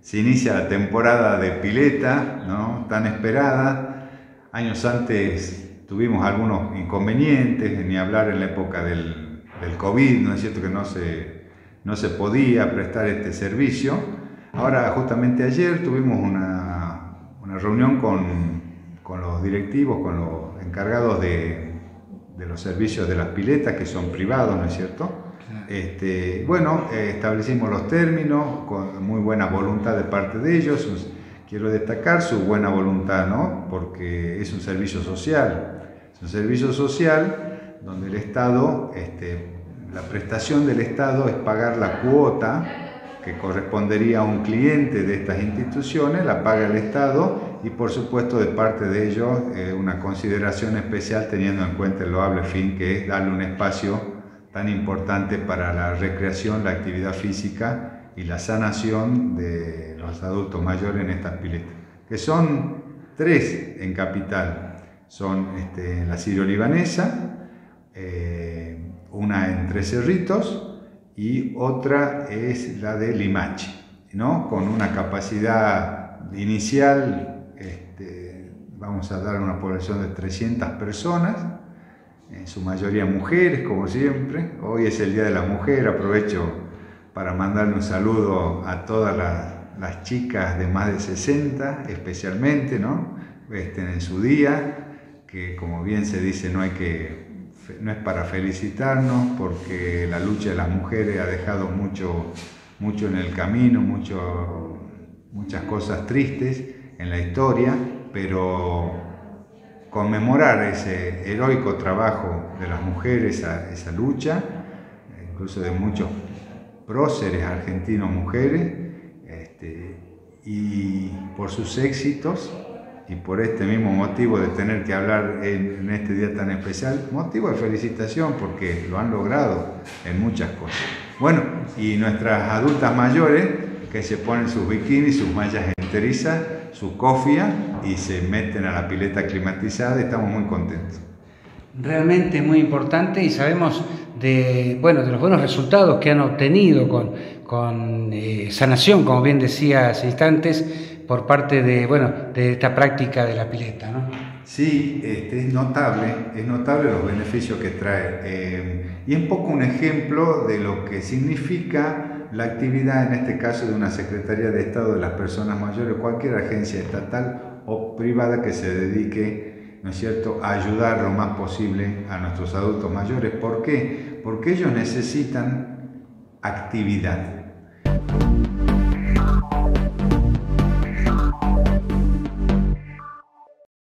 se inicia la temporada de pileta, ¿no?, tan esperada. Años antes tuvimos algunos inconvenientes, ni hablar en la época del COVID, ¿no es cierto?, que no se podía prestar este servicio. Ahora, justamente ayer, tuvimos una reunión con los directivos, con los encargados de los servicios de las piletas, que son privados, ¿no es cierto? Establecimos los términos con muy buena voluntad de parte de ellos. Quiero destacar su buena voluntad, ¿no?, porque es un servicio social. Es un servicio social donde el Estado, la prestación del Estado es pagar la cuota que correspondería a un cliente de estas instituciones, la paga el Estado, y por supuesto de parte de ellos una consideración especial teniendo en cuenta el loable fin que es darle un espacio tan importante para la recreación, la actividad física y la sanación de los adultos mayores en estas piletas, que son 3 en Capital. Son la Sirio-Libanesa, una en Tres Cerritos y otra es la de Limache, ¿no?, con una capacidad inicial, vamos a dar una población de 300 personas, en su mayoría mujeres, como siempre. Hoy es el Día de la Mujer, aprovecho para mandarle un saludo a todas las chicas de más de 60, especialmente, ¿no?, en su día, que como bien se dice, no es para felicitarnos, porque la lucha de las mujeres ha dejado mucho en el camino, muchas cosas tristes en la historia, pero conmemorar ese heroico trabajo de las mujeres, esa lucha, incluso de muchos próceres argentinos mujeres, y por sus éxitos, y por este mismo motivo de tener que hablar en este día tan especial, motivo de felicitación porque lo han logrado en muchas cosas. Bueno, y nuestras adultas mayores que se ponen sus bikinis, sus mallas enterizas, su cofia y se meten a la pileta climatizada, estamos muy contentos. Realmente muy importante, y sabemos de los buenos resultados que han obtenido con sanación, como bien decía hace instantes, por parte de esta práctica de la pileta, ¿no? Sí, es notable los beneficios que trae, y es un poco un ejemplo de lo que significa la actividad, en este caso, de una Secretaría de Estado de las Personas Mayores, cualquier agencia estatal o privada que se dedique, ¿no es cierto?, a ayudar lo más posible a nuestros adultos mayores. ¿Por qué? Porque ellos necesitan actividad.